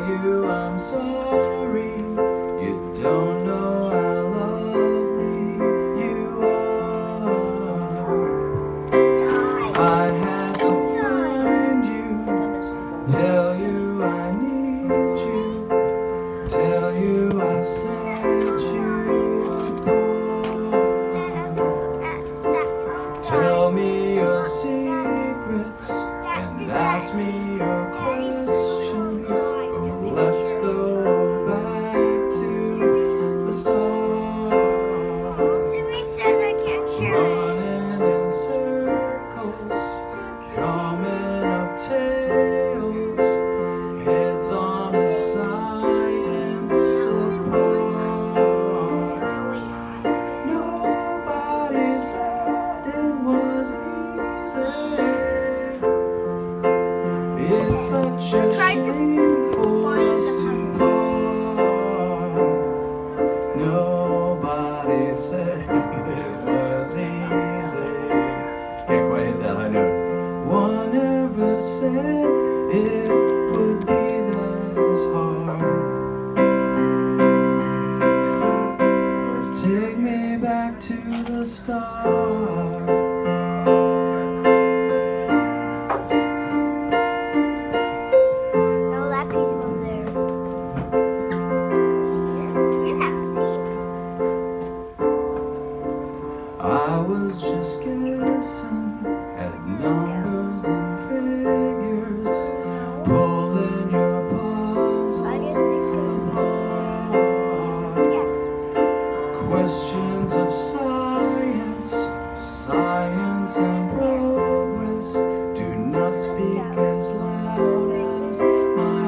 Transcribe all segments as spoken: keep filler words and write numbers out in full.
you I'm sorry. You don't know how lovely you are. I had to find you, tell you I need you, tell you I set you apart. Tell me your secrets and ask me your questions. Oh, let's go back to the start. Running in circles, coming up tails, heads on a science apart. Nobody said it was easy. It's such a shame for us to part. Nobody said it was easy. Can't quite hit that high note. One never said it would be this hard. Take me back to the start. I was just guessing at numbers and figures, pulling your puzzles apart. Questions of science, science and progress do not speak as loud as my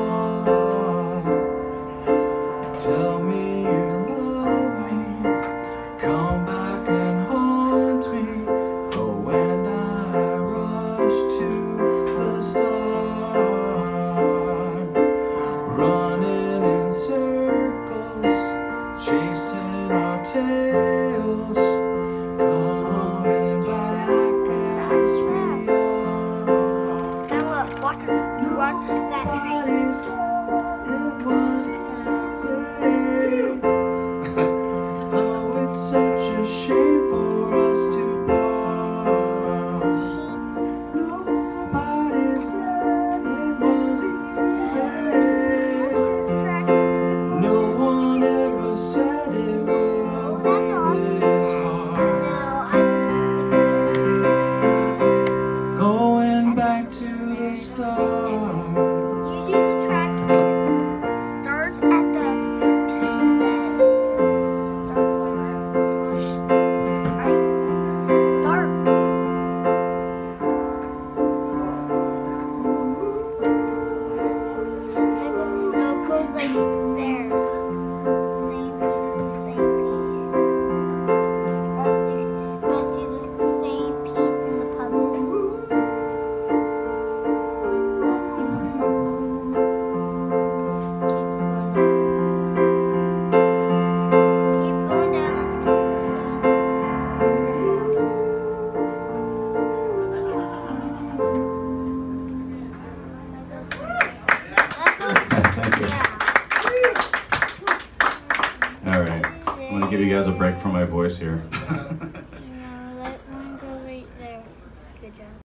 heart. Tell me you love me, come back and haunt me. Oh, and I rush to the start, running in circles, chasing our tails, coming back as we are. Now look, watch, watch that train. Nobody said it was easy. Oh, it's such a shame for us to part. Nobody said it was easy. No one ever said it would be this hard. Going back to the start. You do the track. Start at the piece that right. Start. No, it goes like there. Same piece with same piece. Also, you see the same piece in the puzzle. Also, the puzzle. Keeps going down. So keep going down. Let's keep going Thank you. All right, I'm gonna give you guys a break from my voice here.